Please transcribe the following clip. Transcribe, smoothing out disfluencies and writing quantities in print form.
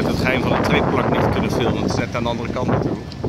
het geheim van de treedplank niet kunnen filmen. Het is net aan de andere kant natuurlijk.